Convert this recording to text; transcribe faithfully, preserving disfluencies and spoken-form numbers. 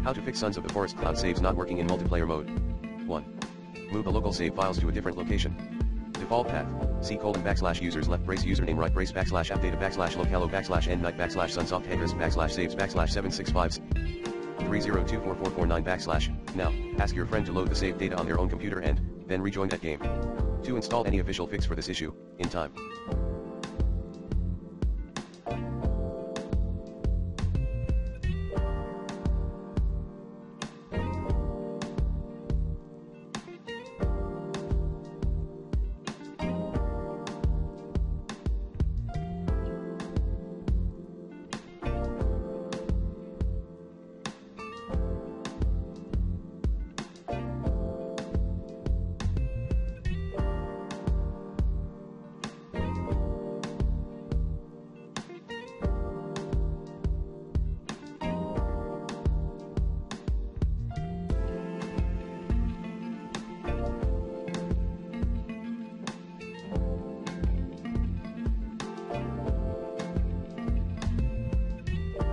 How to fix Sons of the Forest Cloud saves not working in multiplayer mode. one. Move the local save files to a different location. Default path, C colon backslash users left brace username right brace backslash app data backslash localo backslash end night backslash sunsoft headrest backslash saves backslash seven six five three zero two four four four nine backslash. Now, ask your friend to load the saved data on their own computer and, then rejoin that game. To install any official fix for this issue, in time.